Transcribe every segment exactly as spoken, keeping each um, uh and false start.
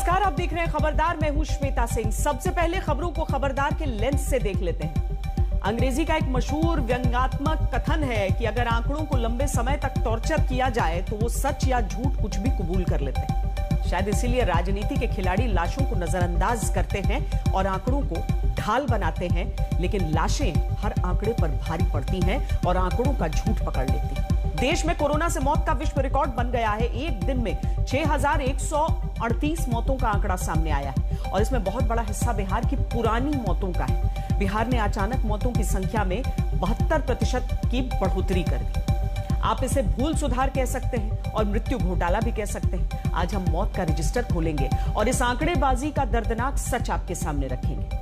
नमस्कार, आप देख रहे हैं खबरदार। मैं हूं श्वेता सिंह। सबसे पहले खबरों को खबरदार के लेंस से देख लेते हैं। अंग्रेजी का एक मशहूर व्यंग्यात्मक कथन है कि अगर आंकड़ों को लंबे समय तक टॉर्चर किया जाए तो वो सच या झूठ कुछ भी कबूल कर लेते हैं। शायद इसीलिए राजनीति के खिलाड़ी लाशों को नजरअंदाज करते हैं और आंकड़ों को ढाल बनाते हैं, लेकिन लाशें हर आंकड़े पर भारी पड़ती हैं और आंकड़ों का झूठ पकड़ लेती हैं। देश में कोरोना से मौत का विश्व रिकॉर्ड बन गया है। एक दिन में छह हजार एक सौ अड़तीस मौतों का आंकड़ा सामने आया है और इसमें बहुत बड़ा हिस्सा बिहार की पुरानी मौतों का है। बिहार ने अचानक मौतों की संख्या में बहत्तर प्रतिशत की बढ़ोतरी कर दी। आप इसे भूल सुधार कह सकते हैं और मृत्यु घोटाला भी कह सकते हैं। आज हम मौत का रजिस्टर खोलेंगे और इस आंकड़ेबाजी का दर्दनाक सच आपके सामने रखेंगे।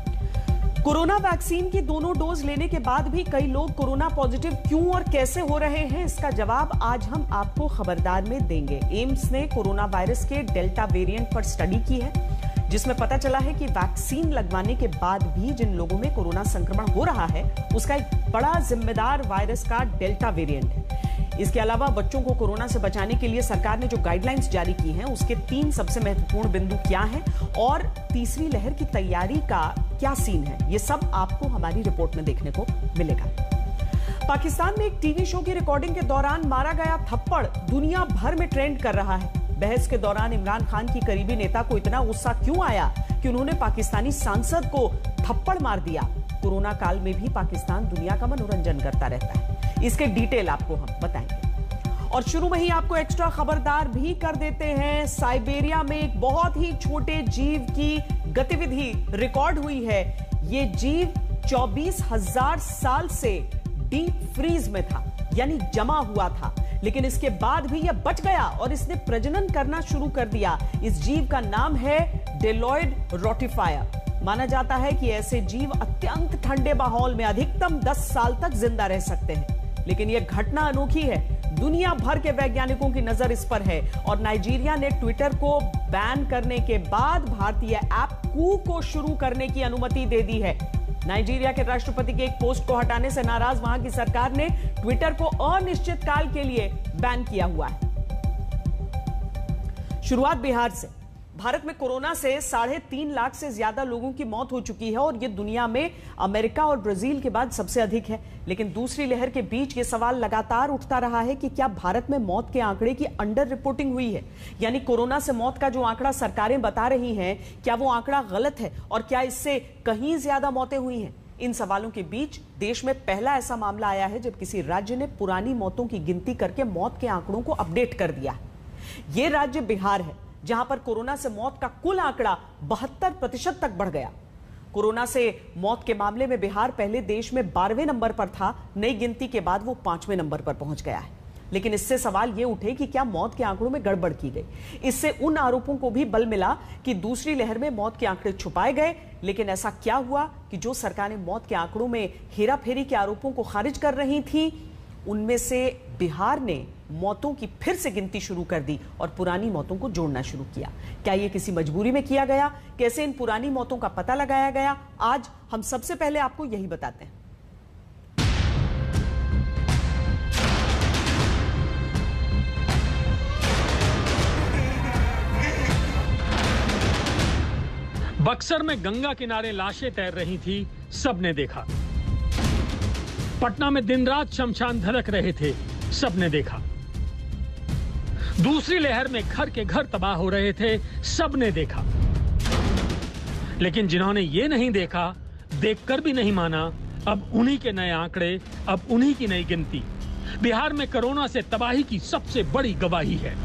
कोरोना वैक्सीन की दोनों डोज लेने के बाद भी कई लोग कोरोना पॉजिटिव क्यों और कैसे हो रहे हैं, इसका जवाब आज हम आपको खबरदार में देंगे। एम्स ने कोरोना वायरस के डेल्टा वेरिएंट पर स्टडी की है, जिसमें पता चला है कि वैक्सीन लगवाने के बाद भी जिन लोगों में कोरोना संक्रमण हो रहा है उसका एक बड़ा जिम्मेदार वायरस का डेल्टा वेरिएंट है। इसके अलावा बच्चों को कोरोना से बचाने के लिए सरकार ने जो गाइडलाइंस जारी की हैं उसके तीन सबसे महत्वपूर्ण बिंदु क्या हैं और तीसरी लहर की तैयारी का क्या सीन है, ये सब आपको हमारी रिपोर्ट में देखने को मिलेगा। पाकिस्तान में एक टीवी शो की रिकॉर्डिंग के दौरान मारा गया थप्पड़ दुनिया भर में ट्रेंड कर रहा है। बहस के दौरान इमरान खान की करीबी नेता को इतना गुस्सा क्यों आया कि उन्होंने पाकिस्तानी सांसद को थप्पड़ मार दिया। कोरोना काल में भी पाकिस्तान दुनिया का मनोरंजन करता रहता है। इसके डिटेल आपको हम बताएंगे और शुरू में ही आपको एक्स्ट्रा खबरदार भी कर देते हैं। साइबेरिया में एक बहुत ही छोटे जीव की गतिविधि रिकॉर्ड हुई है। ये जीव चौबीस हजार साल से डीप फ्रीज में था, यानी जमा हुआ था, लेकिन इसके बाद भी यह बच गया और इसने प्रजनन करना शुरू कर दिया। इस जीव का नाम है डेलॉयड रोटिफायर। माना जाता है कि ऐसे जीव अत्यंत ठंडे माहौल में अधिकतम दस साल तक जिंदा रह सकते हैं, लेकिन यह घटना अनोखी है। दुनिया भर के वैज्ञानिकों की नजर इस पर है और नाइजीरिया ने ट्विटर को बैन करने के बाद भारतीय ऐप कू को शुरू करने की अनुमति दे दी है। नाइजीरिया के राष्ट्रपति के एक पोस्ट को हटाने से नाराज वहां की सरकार ने ट्विटर को अनिश्चित काल के लिए बैन किया हुआ है। शुरुआत बिहार से। भारत में कोरोना से साढ़े तीन लाख से ज्यादा लोगों की मौत हो चुकी है और ये दुनिया में अमेरिका और ब्राजील के बाद सबसे अधिक है। लेकिन दूसरी लहर के बीच ये सवाल लगातार उठता रहा है कि क्या भारत में मौत के आंकड़े की अंडर रिपोर्टिंग हुई है, यानी कोरोना से मौत का जो आंकड़ा सरकारें बता रही हैं क्या वो आंकड़ा गलत है और क्या इससे कहीं ज्यादा मौतें हुई हैं। इन सवालों के बीच देश में पहला ऐसा मामला आया है जब किसी राज्य ने पुरानी मौतों की गिनती करके मौत के आंकड़ों को अपडेट कर दिया। यह राज्य बिहार है, जहां पर कोरोना से मौत का कुल आंकड़ा बहत्तर प्रतिशत तक बढ़ गया। कोरोना से मौत के मामले में बिहार पहले देश में बारहवें नंबर पर था, नई गिनती के बाद वो पांचवें नंबर पर पहुंच गया है। लेकिन इससे सवाल ये उठे कि क्या मौत के आंकड़ों में गड़बड़ की गई। इससे उन आरोपों को भी बल मिला कि दूसरी लहर में मौत के आंकड़े छुपाए गए। लेकिन ऐसा क्या हुआ कि जो सरकारें मौत के आंकड़ों में हेराफेरी के आरोपों को खारिज कर रही थी, उनमें से बिहार ने मौतों की फिर से गिनती शुरू कर दी और पुरानी मौतों को जोड़ना शुरू किया। क्या यह किसी मजबूरी में किया गया? कैसे इन पुरानी मौतों का पता लगाया गया? आज हम सबसे पहले आपको यही बताते हैं। बक्सर में गंगा किनारे लाशें तैर रही थी, सबने देखा। पटना में दिन रात शमशान धड़क रहे थे, सबने देखा। दूसरी लहर में घर के घर तबाह हो रहे थे, सबने देखा। लेकिन जिन्होंने ये नहीं देखा, देखकर भी नहीं माना, अब उन्हीं के नए आंकड़े, अब उन्हीं की नई गिनती बिहार में कोरोना से तबाही की सबसे बड़ी गवाही है।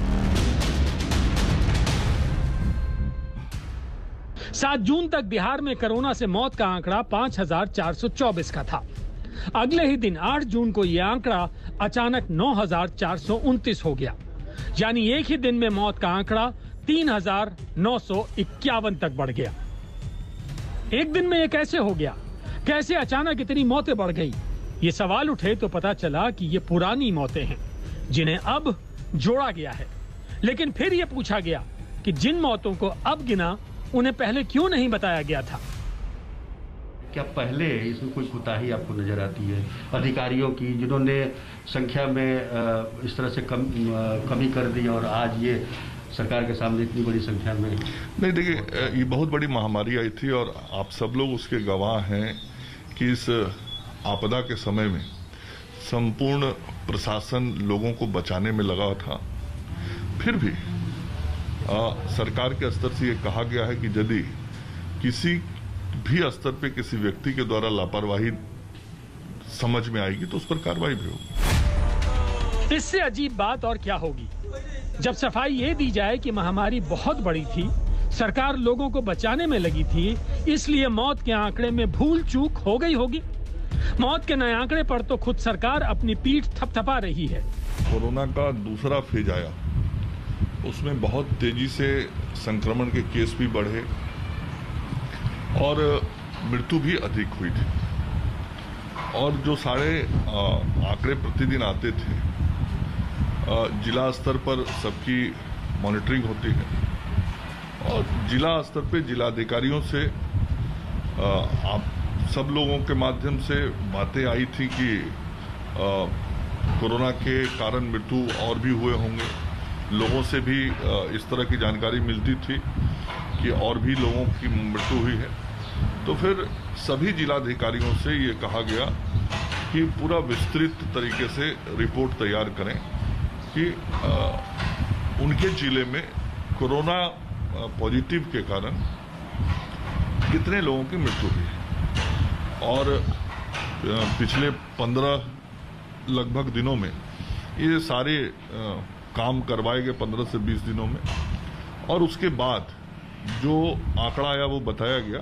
सात जून तक बिहार में कोरोना से मौत का आंकड़ा पांच हजार चार सौ चौबीस का था। अगले ही दिन आठ जून को यह आंकड़ा अचानक नौ हजार चार सौ उनतीस हो गया, यानी एक ही दिन में मौत का आंकड़ा तीन हजार नौ सौ इक्यावन तक बढ़ गया। एक दिन में यह कैसे हो गया? कैसे अचानक इतनी मौतें बढ़ गई? ये सवाल उठे तो पता चला कि ये पुरानी मौतें हैं जिन्हें अब जोड़ा गया है। लेकिन फिर यह पूछा गया कि जिन मौतों को अब गिना उन्हें पहले क्यों नहीं बताया गया था। क्या पहले इसमें कोई कोताही आपको नजर आती है अधिकारियों की, जिन्होंने संख्या में इस तरह से कम कमी कर दी और आज ये सरकार के सामने इतनी बड़ी संख्या में? नहीं, देखिए, ये बहुत बड़ी महामारी आई थी और आप सब लोग उसके गवाह हैं कि इस आपदा के समय में संपूर्ण प्रशासन लोगों को बचाने में लगा था। फिर भी आ, सरकार के स्तर से ये कहा गया है कि यदि किसी भी स्तर पे किसी व्यक्ति के द्वारा लापरवाही समझ में आएगी तो उस पर कार्रवाई भी होगी। इससे अजीब बात और क्या होगी जब सफाई ये दी जाए कि महामारी बहुत बड़ी थी, सरकार लोगों को बचाने में लगी थी, इसलिए मौत के आंकड़े में भूल चूक हो गई होगी। मौत के नए आंकड़े पर तो खुद सरकार अपनी पीठ थपथपा रही है। कोरोना का दूसरा फेज आया, उसमें बहुत तेजी से संक्रमण के केस भी बढ़े और मृत्यु भी अधिक हुई थी। और जो सारे आंकड़े प्रतिदिन आते थे, जिला स्तर पर सबकी मॉनिटरिंग होती है और जिला स्तर पे जिलाधिकारियों से आप सब लोगों के माध्यम से बातें आई थी कि कोरोना के कारण मृत्यु और भी हुए होंगे। लोगों से भी इस तरह की जानकारी मिलती थी कि और भी लोगों की मृत्यु हुई है। तो फिर सभी जिलाधिकारियों से ये कहा गया कि पूरा विस्तृत तरीके से रिपोर्ट तैयार करें कि आ, उनके जिले में कोरोना पॉजिटिव के कारण कितने लोगों की मृत्यु हुई है। और आ, पिछले पंद्रह लगभग दिनों में ये सारे आ, काम करवाए गए, पंद्रह से बीस दिनों में, और उसके बाद जो आंकड़ा आया वो बताया गया।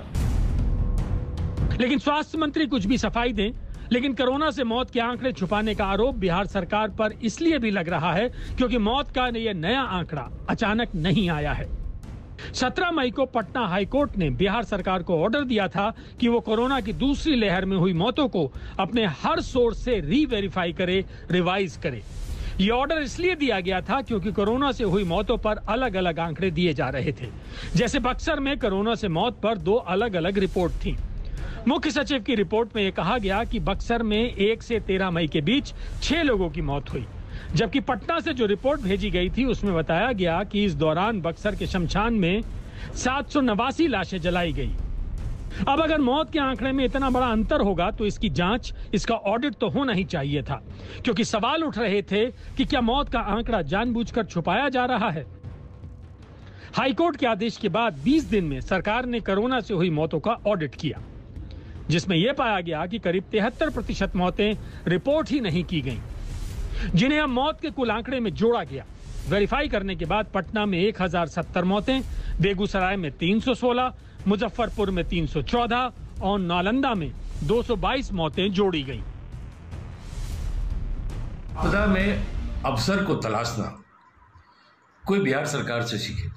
लेकिन स्वास्थ्य मंत्री कुछ भी सफाई दें, लेकिन कोरोना से मौत के आंकड़े छुपाने का आरोप बिहार सरकार पर इसलिए भी लग रहा है क्योंकि मौत का ये नया आंकड़ा अचानक नहीं आया है। सत्रह मई को पटना हाईकोर्ट ने बिहार सरकार को ऑर्डर दिया था कि वो कोरोना की दूसरी लहर में हुई मौतों को अपने हर सोर्स से री वेरीफाई करे, रिवाइज करे। ये ऑर्डर इसलिए दिया गया था क्योंकि कोरोना से हुई मौतों पर अलग अलग आंकड़े दिए जा रहे थे। जैसे बक्सर में कोरोना से मौत पर दो अलग अलग रिपोर्ट थी। मुख्य सचिव की रिपोर्ट में यह कहा गया कि बक्सर में एक से तेरह मई के बीच छह लोगों की मौत हुई, जबकि पटना से जो रिपोर्ट भेजी गई थी उसमें बताया गया कि इस दौरान बक्सर के शमशान में सात सौ नवासी लाशें जलाई गई। अब अगर मौत के आंकड़े में इतना बड़ा अंतर होगा तो इसकी जांच, इसका ऑडिट तो होना ही चाहिए था, क्योंकि सवाल उठ रहे थे कि क्या मौत का आंकड़ा जानबूझकर छुपाया जा रहा है। हाईकोर्ट के आदेश के बाद बीस दिन में सरकार ने कोरोना से हुई मौतों का ऑडिट किया, जिसमें यह पाया गया कि करीब तिहत्तर प्रतिशत मौतें रिपोर्ट ही नहीं की गईं, जिन्हें अब मौत के कुल आंकड़े में जोड़ा गया। वेरीफाई करने के बाद पटना में एक हजार सत्तर मौतें, बेगूसराय में तीन सौ सोलह, मुजफ्फरपुर में तीन सौ चौदह और नालंदा में दो सौ बाईस मौतें जोड़ी गईं। आपदा में अवसर को तलाशना कोई बिहार सरकार से सीखे।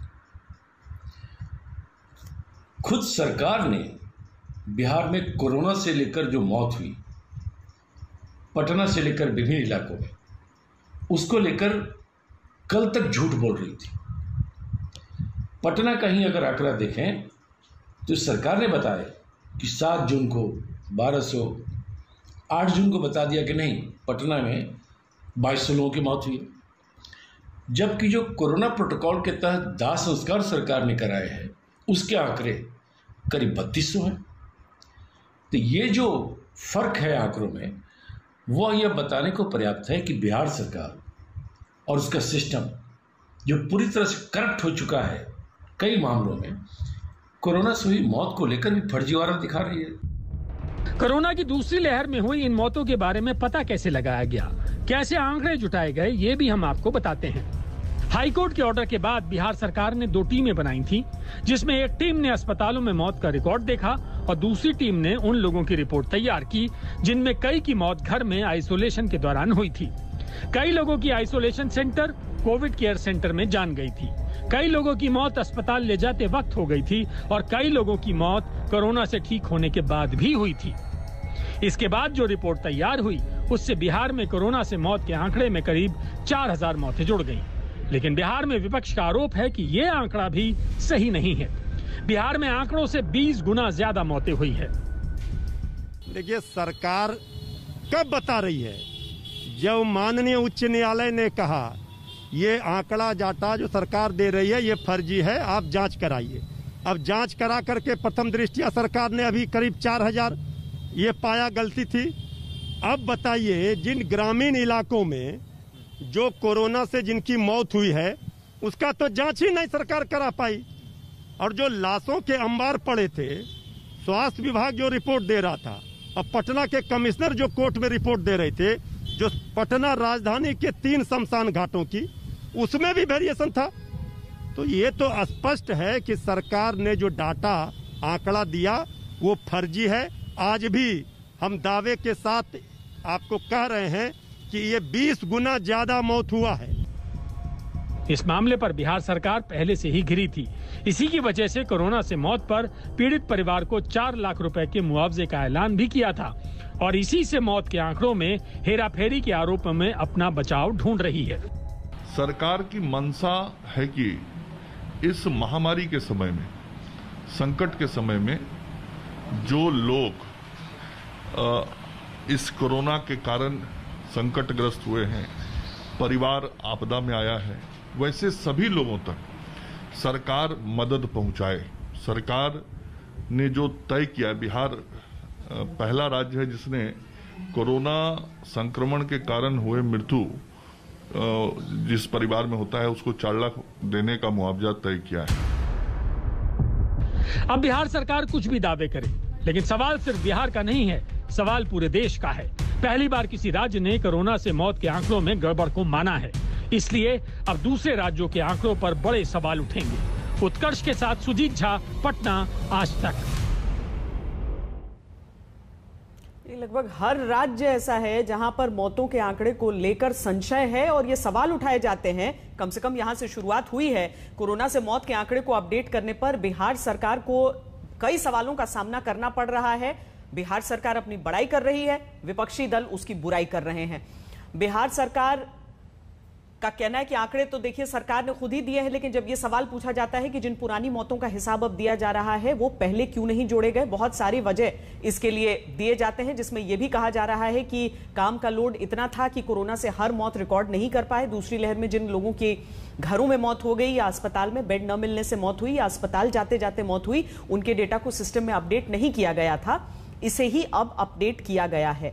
खुद सरकार ने बिहार में कोरोना से लेकर जो मौत हुई, पटना से लेकर विभिन्न इलाकों में, उसको लेकर कल तक झूठ बोल रही थी। पटना का ही अगर आंकड़ा देखें तो सरकार ने बताया कि सात जून को बारह सौ, आठ जून को बता दिया कि नहीं, पटना में बाईस सौ लोगों की मौत हुई, जबकि जो कोरोना प्रोटोकॉल के तहत दाह संस्कार सरकार ने कराए हैं उसके आंकड़े करीब बत्तीस सौ हैं। तो ये जो फर्क है आंकड़ों में, वो यह बताने को पर्याप्त है कि बिहार सरकार और उसका सिस्टम जो पूरी तरह से करप्ट हो चुका है, कई मामलों में कोरोना से हुई मौत को लेकर भी फर्जीवाड़ा दिखा रही है। कोरोना की दूसरी लहर में हुई इन मौतों के बारे में पता कैसे लगाया गया, कैसे आंकड़े जुटाए गए, ये भी हम आपको बताते हैं। हाईकोर्ट के ऑर्डर के बाद बिहार सरकार ने दो टीमें बनाई थी, जिसमें एक टीम ने अस्पतालों में मौत का रिकॉर्ड देखा और दूसरी टीम ने उन लोगों की रिपोर्ट तैयार की जिनमें कई की मौत घर में आइसोलेशन के दौरान हुई थी। कई लोगों की isolation centre, covid care centre में जान गई थी, कई लोगों की मौत अस्पताल ले जाते वक्त हो गई थी और कई लोगों की मौत कोरोना से ठीक होने के बाद भी हुई थी। इसके बाद जो रिपोर्ट तैयार हुई उससे बिहार में कोरोना से मौत के आंकड़े में करीब चार हजार मौतें जुड़ गईं। लेकिन बिहार में विपक्ष का आरोप है कि ये आंकड़ा भी सही नहीं है। बिहार में आंकड़ों से बीस गुना ज्यादा मौतें हुई है। देखिए, सरकार कब बता रही है? जब माननीय उच्च न्यायालय ने कहा ये आंकड़ा डाटा जो सरकार दे रही है ये फर्जी है, आप जांच कराइए। अब जांच करा करके प्रथम दृष्टिया सरकार ने अभी करीब चार हजार ये पाया गलती थी। अब बताइए, जिन ग्रामीण इलाकों में जो कोरोना से जिनकी मौत हुई है उसका तो जांच ही नहीं सरकार करा पाई, और जो लाशों के अंबार पड़े थे, स्वास्थ्य विभाग जो रिपोर्ट दे रहा था, और पटना के कमिश्नर जो कोर्ट में रिपोर्ट दे रहे थे, जो पटना राजधानी के तीन शमशान घाटों की, उसमें भी वेरिएशन था। तो ये तो स्पष्ट है कि सरकार ने जो डाटा आंकड़ा दिया वो फर्जी है। आज भी हम दावे के साथ आपको कह रहे हैं कि ये बीस गुना ज्यादा मौत हुआ है। इस मामले पर बिहार सरकार पहले से ही घिरी थी। इसी की वजह से कोरोना से मौत पर पीड़ित परिवार को चार लाख रुपए के मुआवजे का ऐलान भी किया था, और इसी से मौत के आंकड़ों में हेराफेरी के आरोप में अपना बचाव ढूंढ रही है। सरकार की मंशा है कि इस महामारी के समय में, संकट के समय में जो लोग इस कोरोना के कारण संकटग्रस्त हुए हैं, परिवार आपदा में आया है, वैसे सभी लोगों तक सरकार मदद पहुंचाए। सरकार ने जो तय किया, बिहार पहला राज्य है जिसने कोरोना संक्रमण के कारण हुए मृत्यु जिस परिवार में होता है उसको चार लाख देने का मुआवजा तय किया है। अब बिहार सरकार कुछ भी दावे करे, लेकिन सवाल सिर्फ बिहार का नहीं है, सवाल पूरे देश का है। पहली बार किसी राज्य ने कोरोना से मौत के आंकड़ों में गड़बड़ को माना है, इसलिए अब दूसरे राज्यों के आंकड़ों पर बड़े सवाल उठेंगे। उत्कर्ष के साथ सुजीत झा, पटना, आज तक। लगभग हर राज्य ऐसा है जहां पर मौतों के आंकड़े को लेकर संशय है और ये सवाल उठाए जाते हैं। कम से कम यहां से शुरुआत हुई है। कोरोना से मौत के आंकड़े को अपडेट करने पर बिहार सरकार को कई सवालों का सामना करना पड़ रहा है। बिहार सरकार अपनी बड़ाई कर रही है, विपक्षी दल उसकी बुराई कर रहे हैं। बिहार सरकार का कहना है कि आंकड़े तो देखिए सरकार ने खुद ही दिए हैं, लेकिन जब यह सवाल पूछा जाता है कि जिन पुरानी मौतों का हिसाब अब दिया जा रहा है वो पहले क्यों नहीं जोड़े गए, बहुत सारी वजह इसके लिए दिए जाते हैं, जिसमें यह भी कहा जा रहा है कि काम का लोड इतना था कि कोरोना से हर मौत रिकॉर्ड नहीं कर पाए। दूसरी लहर में जिन लोगों की घरों में मौत हो गई या अस्पताल में बेड न मिलने से मौत हुई या अस्पताल जाते जाते मौत हुई, उनके डेटा को सिस्टम में अपडेट नहीं किया गया था, इसे ही अब अपडेट किया गया है।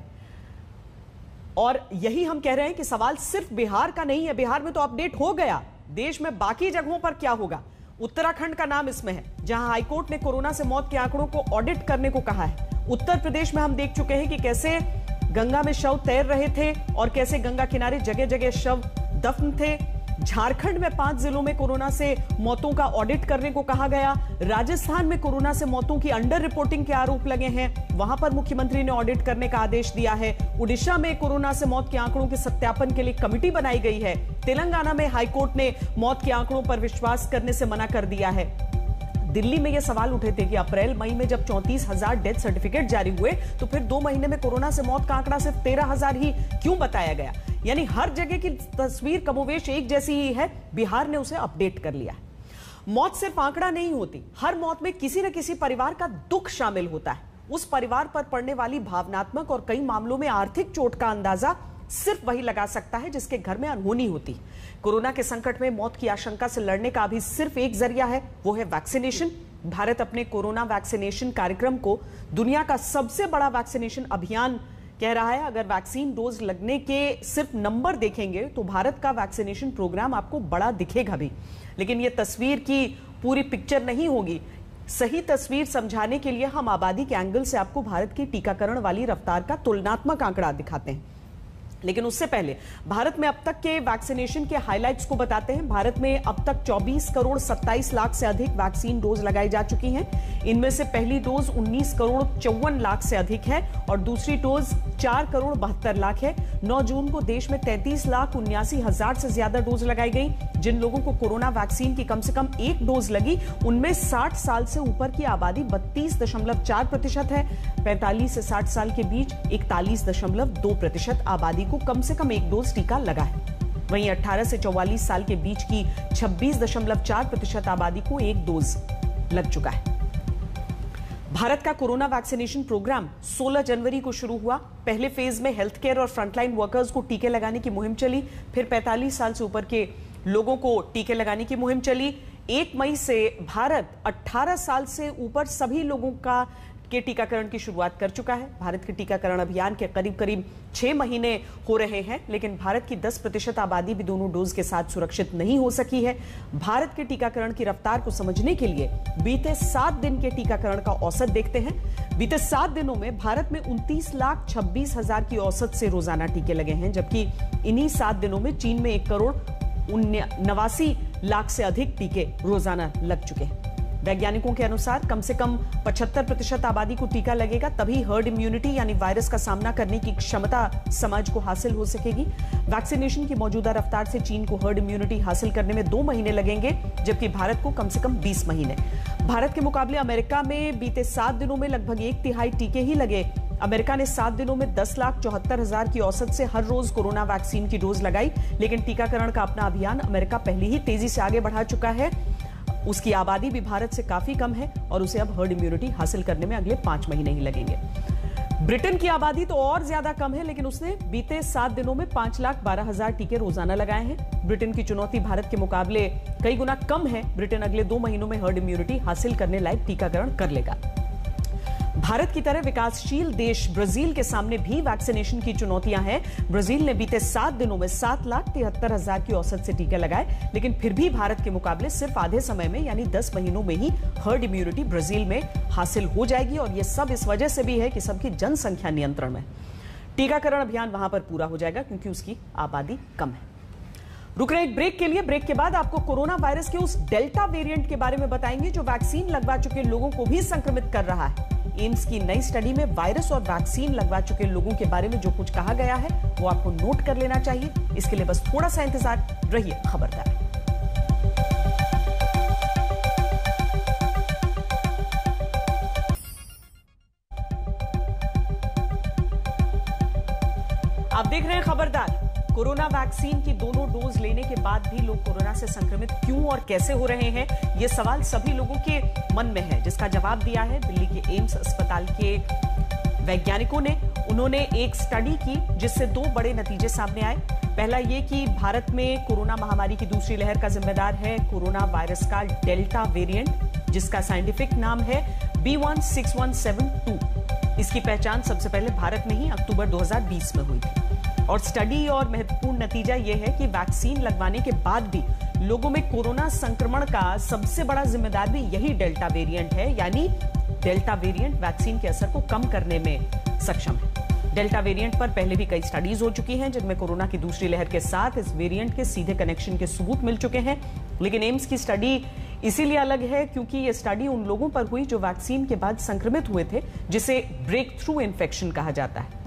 और यही हम कह रहे हैं कि सवाल सिर्फ बिहार का नहीं है। बिहार में तो अपडेट हो गया, देश में बाकी जगहों पर क्या होगा। उत्तराखंड का नाम इसमें है, जहां हाईकोर्ट ने कोरोना से मौत के आंकड़ों को ऑडिट करने को कहा है। उत्तर प्रदेश में हम देख चुके हैं कि कैसे गंगा में शव तैर रहे थे और कैसे गंगा किनारे जगह जगह शव दफन थे। झारखंड में पांच जिलों में कोरोना से मौतों का ऑडिट करने को कहा गया। राजस्थान में कोरोना से मौतों की अंडर रिपोर्टिंग के आरोप लगे हैं, वहां पर मुख्यमंत्री ने ऑडिट करने का आदेश दिया है। उड़ीसा में कोरोना से मौत के आंकड़ों के सत्यापन के लिए कमेटी बनाई गई है। तेलंगाना में हाईकोर्ट ने मौत के आंकड़ों पर विश्वास करने से मना कर दिया है। दिल्ली में यह सवाल उठे थे कि अप्रैल मई में जब चौंतीस हजार डेथ सर्टिफिकेट जारी हुए तो फिर दो महीने में कोरोना से मौत का आंकड़ा सिर्फ तेरह हजार ही क्यों बताया गया। यानी हर जगह की तस्वीर कमोवेश एक जैसी ही है, बिहार ने उसे अपडेट कर लिया। मौत सिर्फ आंकड़ा नहीं होती, हर मौत में किसी न किसी परिवार का दुख शामिल होता है। उस परिवार पर पड़ने वाली भावनात्मक और कई मामलों में आर्थिक चोट का अंदाजा सिर्फ वही लगा सकता है जिसके घर में अनहोनी होती। कोरोना के संकट में मौत की आशंका से लड़ने का अभी सिर्फ एक जरिया है, वो है वैक्सीनेशन। भारत अपने कोरोना वैक्सीनेशन कार्यक्रम को दुनिया का सबसे बड़ा वैक्सीनेशन अभियान कह रहा है। अगर वैक्सीन डोज लगने के सिर्फ नंबर देखेंगे तो भारत का वैक्सीनेशन प्रोग्राम आपको बड़ा दिखेगा भी, लेकिन यह तस्वीर की पूरी पिक्चर नहीं होगी। सही तस्वीर समझाने के लिए हम आबादी के एंगल से आपको भारत की टीकाकरण वाली रफ्तार का तुलनात्मक आंकड़ा दिखाते हैं। लेकिन उससे पहले भारत में अब तक के वैक्सीनेशन के हाइलाइट्स को बताते हैं। भारत में अब तक चौबीस करोड़ सत्ताईस लाख से अधिक वैक्सीन डोज लगाई जा चुकी हैं। इनमें से पहली डोज उन्नीस करोड़ चौवन लाख से अधिक है और दूसरी डोज चार करोड़ बहत्तर लाख है। नौ जून को देश में तैंतीस लाख उन्यासी हजार से ज्यादा डोज लगाई गई। जिन लोगों को कोरोना वैक्सीन की कम से कम एक डोज लगी उनमें साठ साल से ऊपर की आबादी बत्तीस दशमलव चार प्रतिशत है। पैंतालीस से साठ साल के बीच इकतालीस दशमलव दो प्रतिशत आबादी को कम से कम एक डोज टीका लगा है। वहीं अठारह से चौवालीस साल के बीच की छब्बीस दशमलव चार प्रतिशत आबादी को एक डोज लग चुका है। भारत का कोरोना वैक्सीनेशन प्रोग्राम सोलह जनवरी को शुरू हुआ। पहले फेज में हेल्थ केयर और फ्रंटलाइन वर्कर्स को टीके लगाने की मुहिम चली। फिर पैंतालीस साल से ऊपर के लोगों को टीके लगाने की मुहिम चली। एक मई से भारत अठारह साल से ऊपर सभी लोगों का के टीकाकरण की शुरुआत कर चुका है। भारत के टीकाकरण अभियान के करीब करीब छह महीने हो रहे हैं, लेकिन भारत की दस प्रतिशत आबादी भी दोनों डोज के साथ सुरक्षित नहीं हो सकी है। भारत के टीकाकरण की रफ्तार को समझने के लिए बीते सात दिन के टीकाकरण का औसत देखते हैं। बीते सात दिनों में भारत में उनतीस लाख छब्बीस हजार की औसत से रोजाना टीके लगे हैं, जबकि इन्हीं सात दिनों में चीन में एक करोड़ नवासी लाख से अधिक टीके रोजाना लग चुके हैं। वैज्ञानिकों के अनुसार कम से कम पचहत्तर प्रतिशत आबादी को टीका लगेगा, तभी हर्ड इम्यूनिटी यानी वायरस का सामना करने की क्षमता समाज को हासिल हो सकेगी। वैक्सीनेशन की मौजूदा रफ्तार से चीन को हर्ड इम्यूनिटी हासिल करने में दो महीने लगेंगे, जबकि भारत को कम से कम बीस महीने। भारत के मुकाबले अमेरिका में बीते सात दिनों में लगभग एक तिहाई टीके ही लगे। अमेरिका ने सात दिनों में दस लाख चौहत्तर हजार की औसत से हर रोज कोरोना वैक्सीन की डोज लगाई, लेकिन टीकाकरण का अपना अभियान अमेरिका पहले ही तेजी से आगे बढ़ा चुका है। उसकी आबादी भी भारत से काफी कम है और उसे अब हर्ड इम्यूनिटी हासिल करने में अगले पांच महीने ही लगेंगे। ब्रिटेन की आबादी तो और ज्यादा कम है, लेकिन उसने बीते सात दिनों में पांच लाख बारह हजार टीके रोजाना लगाए हैं। ब्रिटेन की चुनौती भारत के मुकाबले कई गुना कम है। ब्रिटेन अगले दो महीनों में हर्ड इम्यूनिटी हासिल करने लायक टीकाकरण कर लेगा। भारत की तरह विकासशील देश ब्राजील के सामने भी वैक्सीनेशन की चुनौतियां हैं। ब्राजील ने बीते सात दिनों में सात लाख तिहत्तर हजार की औसत से टीके लगाए, लेकिन फिर भी भारत के मुकाबले सिर्फ आधे समय में यानी दस महीनों में ही हर्ड इम्यूनिटी ब्राजील में हासिल हो जाएगी। और यह सब इस वजह से भी है कि सबकी जनसंख्या नियंत्रण में। टीकाकरण अभियान वहां पर पूरा हो जाएगा क्योंकि उसकी आबादी कम है। रुक रहे एक ब्रेक के लिए। ब्रेक के बाद आपको कोरोना वायरस के उस डेल्टा वेरिएंट के बारे में बताएंगे जो वैक्सीन लगवा चुके लोगों को भी संक्रमित कर रहा है। एम्स की नई स्टडी में वायरस और वैक्सीन लगवा चुके लोगों के बारे में जो कुछ कहा गया है वो आपको नोट कर लेना चाहिए। इसके लिए बस थोड़ा सा इंतजार, रहिए खबरदार। आप देख रहे हैं खबरदार। कोरोना वैक्सीन की दोनों डोज लेने के बाद भी लोग कोरोना से संक्रमित क्यों और कैसे हो रहे हैं, ये सवाल सभी लोगों के मन में है, जिसका जवाब दिया है दिल्ली के एम्स अस्पताल के वैज्ञानिकों ने। उन्होंने एक स्टडी की जिससे दो बड़े नतीजे सामने आए। पहला ये कि भारत में कोरोना महामारी की दूसरी लहर का जिम्मेदार है कोरोना वायरस का डेल्टा वेरिएंट, जिसका साइंटिफिक नाम है B one six one seven two. इसकी पहचान सबसे पहले भारत में ही अक्टूबर दो हजार बीस में हुई थी। और स्टडी और महत्वपूर्ण नतीजा यह है कि वैक्सीन लगवाने के बाद भी लोगों में कोरोना संक्रमण का सबसे बड़ा जिम्मेदार भी यही डेल्टा वेरिएंट है, यानी डेल्टा वेरिएंट वैक्सीन के असर को कम करने में सक्षम है। डेल्टा वेरिएंट पर पहले भी कई स्टडीज हो चुकी हैं, जिनमें कोरोना की दूसरी लहर के साथ इस वेरिएंट के सीधे कनेक्शन के सबूत मिल चुके हैं। लेकिन एम्स की स्टडी इसीलिए अलग है क्योंकि यह स्टडी उन लोगों पर हुई जो वैक्सीन के बाद संक्रमित हुए थे, जिसे ब्रेक थ्रू इन्फेक्शन कहा जाता है।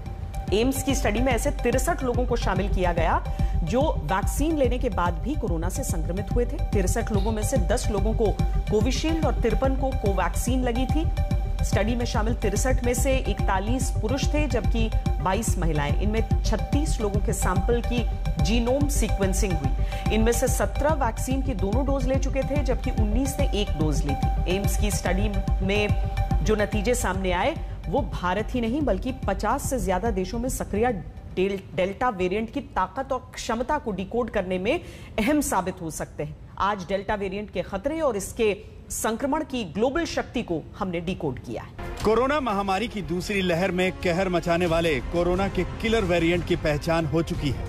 एम्स की स्टडी में ऐसे तिरसठ लोगों को शामिल किया गया जो वैक्सीन लेने के बाद भी कोरोना से संक्रमित हुए थे। तिरसठ लोगों में से दस लोगों को कोविशील्ड और तिरपन को कोवैक्सीन लगी थी। स्टडी में शामिल तिरसठ में से इकतालीस पुरुष थे, जबकि बाईस महिलाएं। इनमें छत्तीस लोगों के सैंपल की जीनोम सीक्वेंसिंग हुई। इनमें से सत्रह वैक्सीन की दोनों डोज ले चुके थे, जबकि उन्नीस ने एक डोज ली थी। एम्स की स्टडी में जो नतीजे सामने आए वो भारत ही नहीं बल्कि पचास से ज्यादा देशों में सक्रिय डेल, डेल्टा वेरिएंट की ताकत और क्षमता को डिकोड करने में अहम साबित हो सकते हैं। आज डेल्टा वेरिएंट के खतरे और इसके संक्रमण की ग्लोबल शक्ति को हमने डिकोड किया है। कोरोना महामारी की दूसरी लहर में कहर मचाने वाले कोरोना के किलर वेरिएंट की पहचान हो चुकी है।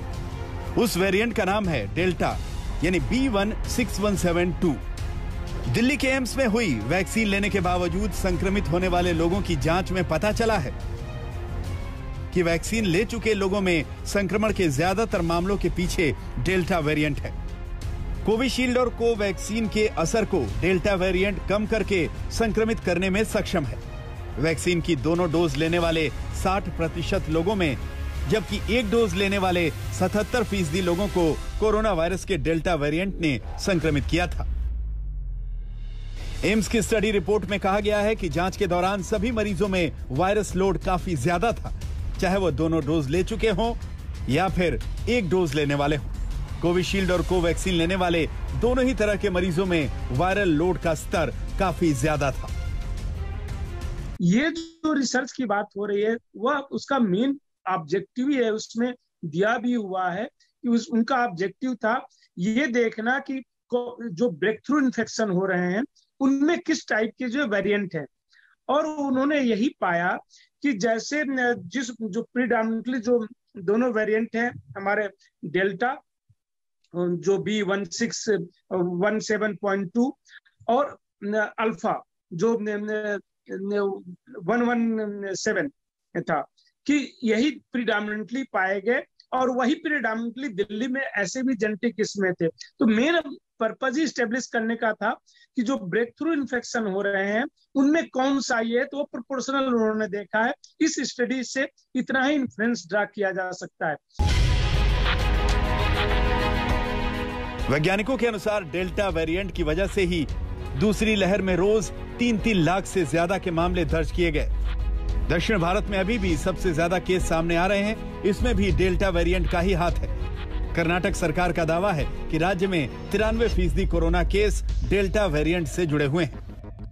उस वेरिएंट का नाम है डेल्टा यानी B one six one seven two. Delhi के एम्स में हुई वैक्सीन लेने के बावजूद संक्रमित होने वाले लोगों की जांच में पता चला है कि वैक्सीन ले चुके लोगों में संक्रमण के ज्यादातर मामलों के पीछे डेल्टा वेरिएंट है। कोविशील्ड और कोवैक्सीन के असर को डेल्टा वेरिएंट कम करके संक्रमित करने में सक्षम है। वैक्सीन की दोनों डोज लेने वाले साठ प्रतिशत लोगों में, जबकि एक डोज लेने वाले सतहत्तर फीसदी लोगों को कोरोना वायरस के डेल्टा वेरिएंट ने संक्रमित किया था। एम्स की स्टडी रिपोर्ट में कहा गया है कि जांच के दौरान सभी मरीजों में वायरस लोड काफी ज्यादा था, चाहे वो दोनों डोज ले चुके हों या फिर एक डोज लेने वाले हों। कोविशील्ड और कोवैक्सीन लेने वाले दोनों ही तरह के मरीजों में वायरल लोड का स्तर काफी ज्यादा था। ये जो रिसर्च की बात हो रही है वह उसका मेन ऑब्जेक्टिव ही है, उसमें दिया भी हुआ है कि उस उनका ऑब्जेक्टिव था ये देखना कि जो ब्रेक थ्रू इन्फेक्शन हो रहे हैं उनमें किस टाइप के जो वेरिएंट है, और उन्होंने यही पाया कि जैसे जिस जो प्रीडोमिनेंटली जो दोनों वेरिएंट हैं हमारे डेल्टा जो B one six one seven point two और अल्फा जो वन वन सेवन था, कि यही प्रीडोमिनेंटली पाए गए और वही प्रीडोमिनेंटली दिल्ली में ऐसे भी जेनेटिक इसमें थे। तो मेन पर्पज ही स्टेब्लिश करने का था कि जो ब्रेक थ्रू इन्फेक्शन हो रहे हैं उनमें कौन सा ये, तो वो प्रोपोर्शनल उन्होंने देखा है। इस स्टडी से इतना ही इन्फ्लुएंस ड्रा किया जा सकता है। वैज्ञानिकों के अनुसार डेल्टा वेरिएंट की वजह से ही दूसरी लहर में रोज तीन तीन लाख से ज्यादा के मामले दर्ज किए गए। दक्षिण भारत में अभी भी सबसे ज्यादा केस सामने आ रहे हैं, इसमें भी डेल्टा वेरिएंट का ही हाथ है। कर्नाटक सरकार का दावा है कि राज्य में तिरानवे फीसदी कोरोना केस डेल्टा वेरिएंट से जुड़े हुए हैं।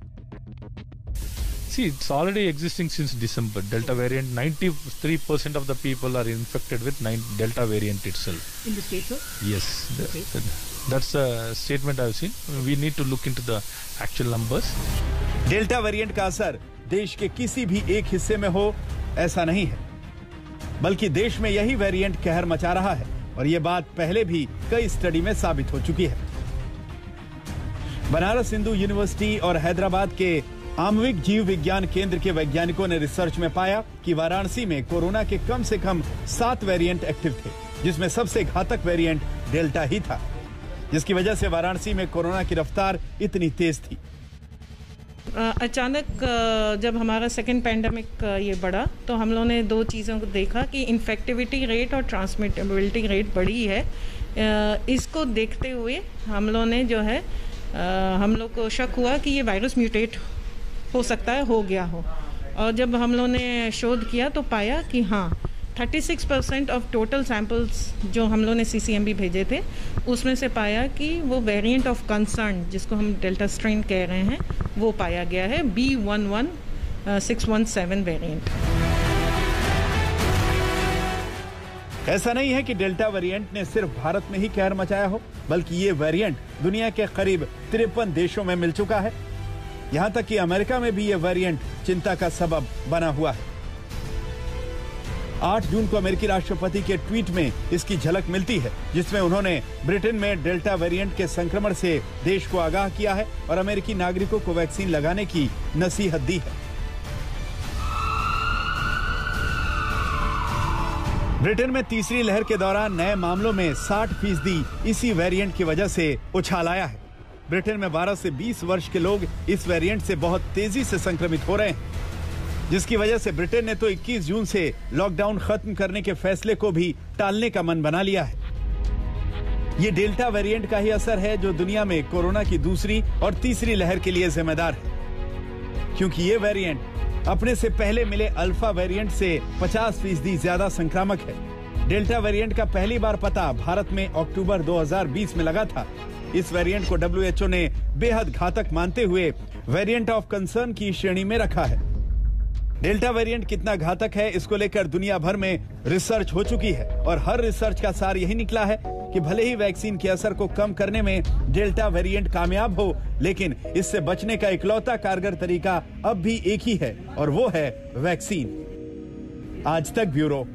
See, it's already existing since December. Delta variant, ninety-three percent of the people are infected with nine Delta variant itself. In the state, sir? Yes. Okay. The, that's a statement I've seen. We need to look into the actual numbers. Delta variant का असर देश के किसी भी एक हिस्से में हो ऐसा नहीं है, बल्कि देश में यही वेरिएंट कहर मचा रहा है और ये बात पहले भी कई स्टडी में साबित हो चुकी है। बनारस हिंदू यूनिवर्सिटी और हैदराबाद के आण्विक जीव विज्ञान केंद्र के वैज्ञानिकों ने रिसर्च में पाया कि वाराणसी में कोरोना के कम से कम सात वेरिएंट एक्टिव थे, जिसमें सबसे घातक वेरिएंट डेल्टा ही था, जिसकी वजह से वाराणसी में कोरोना की रफ्तार इतनी तेज थी। अचानक जब हमारा सेकेंड पैंडेमिक ये बढ़ा तो हम लोगों ने दो चीज़ों को देखा कि इन्फेक्टिविटी रेट और ट्रांसमिटेबिलिटी रेट बढ़ी है। इसको देखते हुए हम लोगों ने जो है हम लोग को शक हुआ कि ये वायरस म्यूटेट हो सकता है, हो गया हो। और जब हम लोगों ने शोध किया तो पाया कि हाँ छत्तीस परसेंट ऑफ टोटल सैंपल्स जो हम लोगों ने सीसीएमबी भेजे थे उसमें से पाया कि वो वेरिएंट ऑफ कंसर्न जिसको हम डेल्टा स्ट्रेन कह रहे हैं वो पाया गया है, B one one six one seven variant. ऐसा नहीं है कि डेल्टा वेरिएंट ने सिर्फ भारत में ही कहर मचाया हो, बल्कि ये वेरिएंट दुनिया के करीब तिरपन देशों में मिल चुका है। यहाँ तक कि अमेरिका में भी ये वेरिएंट चिंता का सबब बना हुआ है। आठ जून को अमेरिकी राष्ट्रपति के ट्वीट में इसकी झलक मिलती है, जिसमें उन्होंने ब्रिटेन में डेल्टा वेरिएंट के संक्रमण से देश को आगाह किया है और अमेरिकी नागरिकों को वैक्सीन लगाने की नसीहत दी है। ब्रिटेन में तीसरी लहर के दौरान नए मामलों में साठ फीसदी इसी वेरिएंट की वजह से उछाल आया है। ब्रिटेन में बारह से बीस वर्ष के लोग इस वेरिएंट से बहुत तेजी से संक्रमित हो रहे हैं, जिसकी वजह से ब्रिटेन ने तो इक्कीस जून से लॉकडाउन खत्म करने के फैसले को भी टालने का मन बना लिया है। ये डेल्टा वेरिएंट का ही असर है जो दुनिया में कोरोना की दूसरी और तीसरी लहर के लिए जिम्मेदार है, क्योंकि ये वेरिएंट अपने से पहले मिले अल्फा वेरिएंट से पचास फीसदी ज्यादा संक्रामक है। डेल्टा वेरिएंट का पहली बार पता भारत में अक्टूबर दो हज़ार बीस में लगा था। इस वेरिएंट को डब्ल्यू एच ओ ने बेहद घातक मानते हुए वेरिएंट ऑफ कंसर्न की श्रेणी में रखा है। डेल्टा वेरिएंट कितना घातक है इसको लेकर दुनिया भर में रिसर्च हो चुकी है और हर रिसर्च का सार यही निकला है कि भले ही वैक्सीन के असर को कम करने में डेल्टा वेरिएंट कामयाब हो, लेकिन इससे बचने का इकलौता कारगर तरीका अब भी एक ही है और वो है वैक्सीन। आज तक ब्यूरो।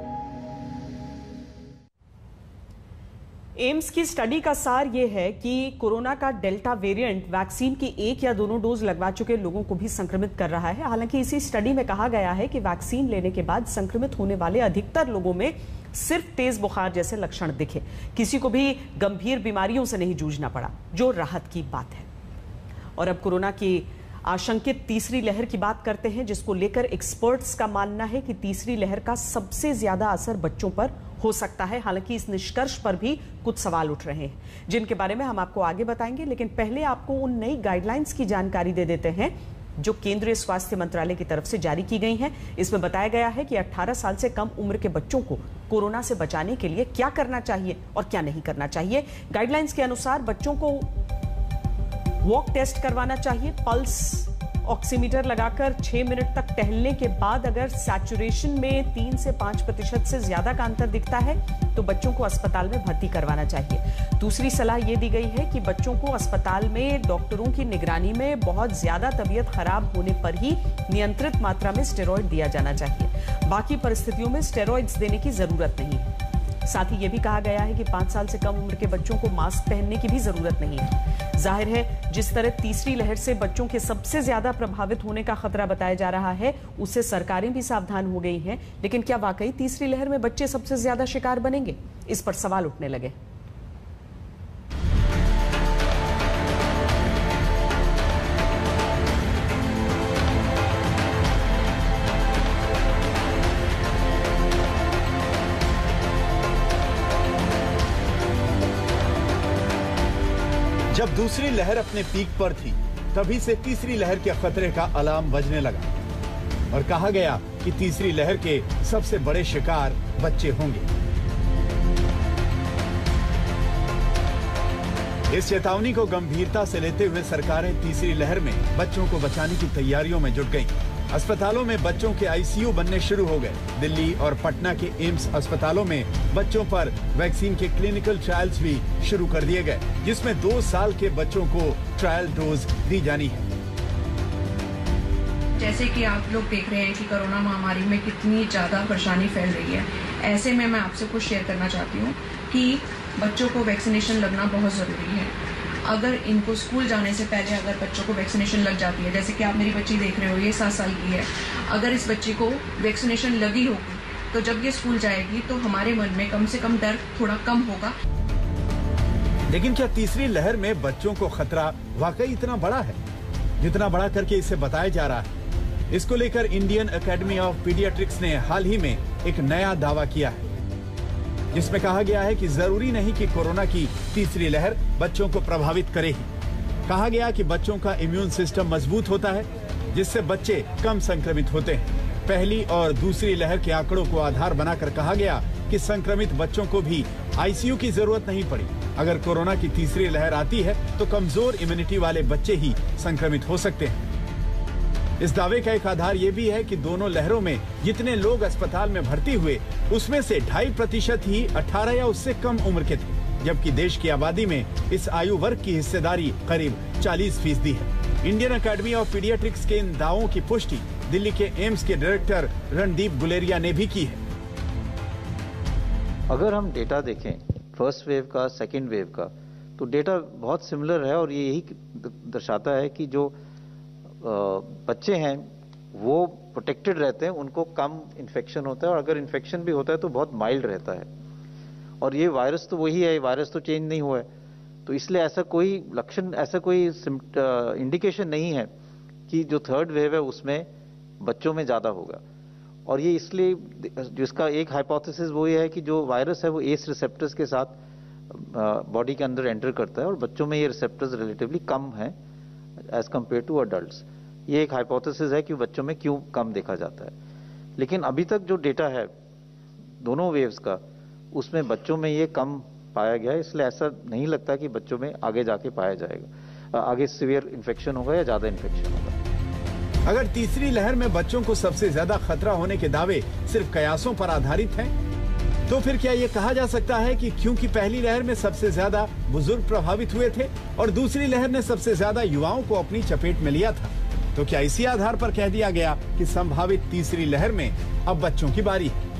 एम्स की स्टडी का सार यह है कि कोरोना का डेल्टा वेरिएंट वैक्सीन की एक या दोनों डोज लगवा चुके लोगों को भी संक्रमित कर रहा है। हालांकि इसी स्टडी में कहा गया है कि वैक्सीन लेने के बाद संक्रमित होने वाले अधिकतर लोगों में सिर्फ तेज बुखार जैसे लक्षण दिखे, किसी को भी गंभीर बीमारियों से नहीं जूझना पड़ा, जो राहत की बात है। और अब कोरोना की आशंकित तीसरी लहर की बात करते हैं, जिसको लेकर एक्सपर्ट्स का मानना है कि तीसरी लहर का सबसे ज्यादा असर बच्चों पर हो सकता है। हालांकि इस निष्कर्ष पर भी कुछ सवाल उठ रहे हैं, जिनके बारे में हम आपको आगे बताएंगे, लेकिन पहले आपको उन नई गाइडलाइंस की जानकारी दे देते हैं जो केंद्रीय स्वास्थ्य मंत्रालय की तरफ से जारी की गई हैं। इसमें बताया गया है कि अठारह साल से कम उम्र के बच्चों को कोरोना से बचाने के लिए क्या करना चाहिए और क्या नहीं करना चाहिए। गाइडलाइंस के अनुसार बच्चों को वॉक टेस्ट करवाना चाहिए, पल्स ऑक्सीमीटर लगाकर छह मिनट तक टहलने के बाद अगर सैचुरेशन में तीन से पांच प्रतिशत से ज्यादा का अंतर दिखता है तो बच्चों को अस्पताल में भर्ती करवाना चाहिए। दूसरी सलाह यह दी गई है कि बच्चों को अस्पताल में डॉक्टरों की निगरानी में बहुत ज्यादा तबीयत खराब होने पर ही नियंत्रित मात्रा में स्टेरॉइड दिया जाना चाहिए। बाकी परिस्थितियों में स्टेरॉइड्स देने की जरूरत नहीं है। साथ ही यह भी कहा गया है कि पांच साल से कम उम्र के बच्चों को मास्क पहनने की भी जरूरत नहीं है। जाहिर है जिस तरह तीसरी लहर से बच्चों के सबसे ज्यादा प्रभावित होने का खतरा बताया जा रहा है, उससे सरकारें भी सावधान हो गई हैं। लेकिन क्या वाकई तीसरी लहर में बच्चे सबसे ज्यादा शिकार बनेंगे? इस पर सवाल उठने लगे। जब दूसरी लहर अपने पीक पर थी, तभी से तीसरी लहर के खतरे का अलार्म बजने लगा और कहा गया कि तीसरी लहर के सबसे बड़े शिकार बच्चे होंगे। इस चेतावनी को गंभीरता से लेते हुए सरकारें तीसरी लहर में बच्चों को बचाने की तैयारियों में जुट गईं। अस्पतालों में बच्चों के आईसीयू बनने शुरू हो गए। दिल्ली और पटना के एम्स अस्पतालों में बच्चों पर वैक्सीन के क्लिनिकल ट्रायल्स भी शुरू कर दिए गए, जिसमें दो साल के बच्चों को ट्रायल डोज दी जानी है। जैसे कि आप लोग देख रहे हैं कि कोरोना महामारी में कितनी ज्यादा परेशानी फैल रही है, ऐसे में मैं आपसे कुछ शेयर करना चाहती हूँ कि बच्चों को वैक्सीनेशन लगना बहुत जरूरी है। अगर इनको स्कूल जाने से पहले अगर बच्चों को वैक्सीनेशन लग जाती है, जैसे कि आप मेरी बच्ची देख रहे हो, ये सात साल की है, अगर इस बच्ची को वैक्सीनेशन लगी होगी तो जब ये स्कूल जाएगी तो हमारे मन में कम से कम डर थोड़ा कम होगा। लेकिन क्या तीसरी लहर में बच्चों को खतरा वाकई इतना बड़ा है जितना बड़ा करके इसे बताया जा रहा है? इसको लेकर इंडियन एकेडमी ऑफ पीडियाट्रिक्स ने हाल ही में एक नया दावा किया है, जिसमें कहा गया है कि जरूरी नहीं कि कोरोना की तीसरी लहर बच्चों को प्रभावित करे ही। कहा गया कि बच्चों का इम्यून सिस्टम मजबूत होता है, जिससे बच्चे कम संक्रमित होते हैं। पहली और दूसरी लहर के आंकड़ों को आधार बनाकर कहा गया कि संक्रमित बच्चों को भी आईसीयू की जरूरत नहीं पड़ी। अगर कोरोना की तीसरी लहर आती है तो कमजोर इम्यूनिटी वाले बच्चे ही संक्रमित हो सकते हैं। इस दावे का एक आधार ये भी है कि दोनों लहरों में जितने लोग अस्पताल में भर्ती हुए, उसमें से ढाई प्रतिशत ही अठारह या उससे कम उम्र के थे, जबकि देश की आबादी में इस आयु वर्ग की हिस्सेदारी करीब चालीस फीसदी है। इंडियन एकेडमी ऑफ पीडियाट्रिक्स के इन दावों की पुष्टि दिल्ली के एम्स के डायरेक्टर रणदीप गुलेरिया ने भी की है। अगर हम डेटा देखें फर्स्ट वेव का, सेकेंड वेव का, तो डेटा बहुत सिमिलर है और ये यही दर्शाता है कि जो बच्चे हैं वो प्रोटेक्टेड रहते हैं, उनको कम इन्फेक्शन होता है और अगर इन्फेक्शन भी होता है तो बहुत माइल्ड रहता है। और ये वायरस तो वही है, वायरस तो चेंज नहीं हुआ है, तो इसलिए ऐसा कोई लक्षण, ऐसा कोई इंडिकेशन नहीं है कि जो थर्ड वेव है उसमें बच्चों में ज़्यादा होगा। और ये इसलिए, जिसका एक हाइपोथेसिस वो ये है कि जो वायरस है वो एस रिसेप्टर्स के साथ बॉडी के अंदर एंटर करता है और बच्चों में ये रिसेप्टर्स रिलेटिवली कम हैं एज कम्पेयर टू अडल्ट्स। ये एक हाइपोथेसिस है कि बच्चों में क्यों कम देखा जाता है। लेकिन अभी तक जो डेटा है दोनों वेव्स का, उसमें बच्चों में ये कम पाया गया है, इसलिए ऐसा नहीं लगता कि बच्चों में आगे जाके पाया जाएगा, आगे सीवियर इन्फेक्शन होगा या ज्यादा इन्फेक्शन होगा। अगर तीसरी लहर में बच्चों को सबसे ज्यादा खतरा होने के दावे सिर्फ कयासों पर आधारित हैं, तो फिर क्या ये कहा जा सकता है कि क्योंकि पहली लहर में सबसे ज्यादा बुजुर्ग प्रभावित हुए थे और दूसरी लहर ने सबसे ज्यादा युवाओं को अपनी चपेट में लिया था, तो क्या इसी आधार पर कह दिया गया कि संभावित तीसरी लहर में अब बच्चों की बारी है?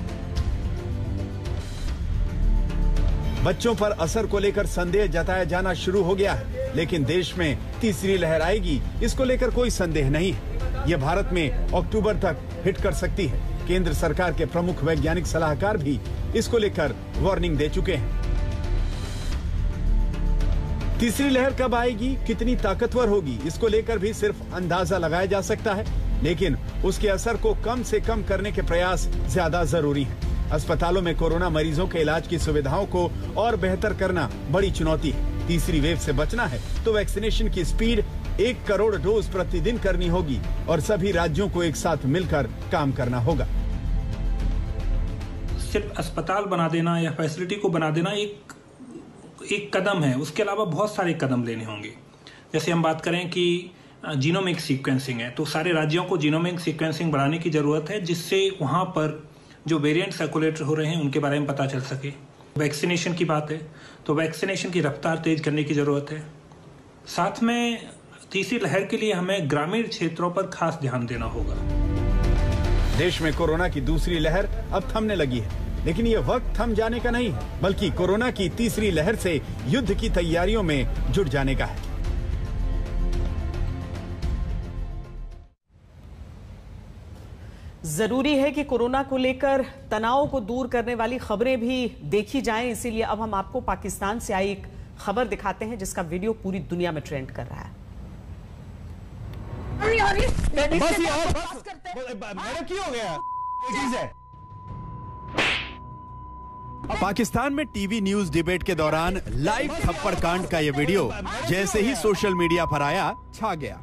बच्चों पर असर को लेकर संदेह जताया जाना शुरू हो गया है, लेकिन देश में तीसरी लहर आएगी इसको लेकर कोई संदेह नहीं है। ये भारत में अक्टूबर तक हिट कर सकती है। केंद्र सरकार के प्रमुख वैज्ञानिक सलाहकार भी इसको लेकर वार्निंग दे चुके हैं। तीसरी लहर कब आएगी, कितनी ताकतवर होगी, इसको लेकर भी सिर्फ अंदाजा लगाया जा सकता है, लेकिन उसके असर को कम से कम करने के प्रयास ज्यादा जरूरी हैं। अस्पतालों में कोरोना मरीजों के इलाज की सुविधाओं को और बेहतर करना बड़ी चुनौती है। तीसरी वेव से बचना है तो वैक्सीनेशन की स्पीड एक करोड़ डोज प्रतिदिन करनी होगी और सभी राज्यों को एक साथ मिलकर काम करना होगा। सिर्फ अस्पताल बना देना या फैसिलिटी को बना देना एक एक कदम है, उसके अलावा बहुत सारे कदम लेने होंगे। जैसे हम बात करें कि जीनोमिक सीक्वेंसिंग है, तो सारे राज्यों को जीनोमिक सीक्वेंसिंग बढ़ाने की ज़रूरत है, जिससे वहाँ पर जो वेरिएंट सर्कुलेट हो रहे हैं उनके बारे में पता चल सके। वैक्सीनेशन की बात है तो वैक्सीनेशन की रफ्तार तेज करने की ज़रूरत है। साथ में तीसरी लहर के लिए हमें ग्रामीण क्षेत्रों पर खास ध्यान देना होगा। देश में कोरोना की दूसरी लहर अब थमने लगी है, लेकिन ये वक्त थम जाने का नहीं है, बल्कि कोरोना की तीसरी लहर से युद्ध की तैयारियों में जुट जाने का है। जरूरी है कि कोरोना को लेकर तनाव को दूर करने वाली खबरें भी देखी जाएं, इसीलिए अब हम आपको पाकिस्तान से आई एक खबर दिखाते हैं जिसका वीडियो पूरी दुनिया में ट्रेंड कर रहा है। बस यार, बस मैडम की हो गया चीज है। पाकिस्तान में टीवी न्यूज डिबेट के दौरान लाइव थप्पड़ कांड का यह वीडियो जैसे ही सोशल मीडिया पर आया, छा गया।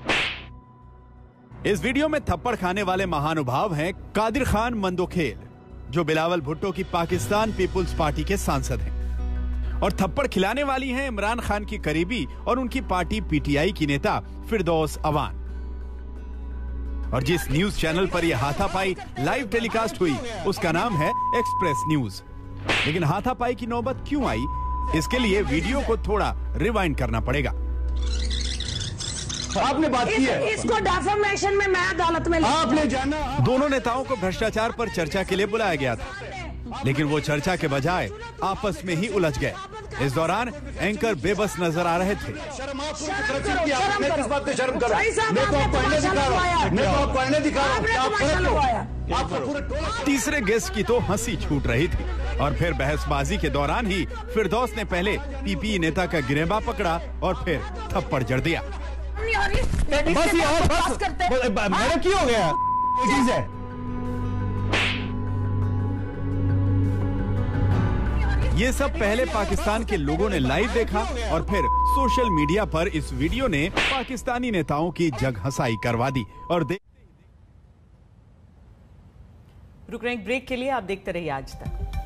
इस वीडियो में थप्पड़ खाने वाले महानुभाव हैं कादिर खान मंदोखेल, जो बिलावल भुट्टो की पाकिस्तान पीपुल्स पार्टी के सांसद हैं, और थप्पड़ खिलाने वाली हैं इमरान खान की करीबी और उनकी पार्टी पीटीआई की नेता फिरदौस अवान। और जिस न्यूज चैनल पर यह हाथापाई लाइव टेलीकास्ट हुई उसका नाम है एक्सप्रेस न्यूज। लेकिन हाथापाई की नौबत क्यों आई, इसके लिए वीडियो को थोड़ा रिवाइंड करना पड़ेगा। आपने बात की है, इसको डेफेमेशन में मैं अदालत में आपने जाना। दोनों नेताओं को भ्रष्टाचार पर चर्चा के लिए बुलाया गया था, लेकिन वो चर्चा के बजाय आपस में ही उलझ गए। इस दौरान एंकर बेबस नजर आ रहे थे। तीसरे गेस्ट की तो हंसी छूट रही थी, और फिर बहसबाजी के दौरान ही फिरदौस ने पहले पीपी नेता का गिरेबा पकड़ा और फिर थप्पड़ जड़ दिया। बस यार, बस मैडम की हो गया चीज है। ये सब पहले पाकिस्तान के लोगों ने लाइव देखा और फिर सोशल मीडिया पर इस वीडियो ने पाकिस्तानी नेताओं की जग हंसाई करवा दी। और दे... रुक रहे हैं ब्रेक के लिए, आप देखते रहिए आज तक।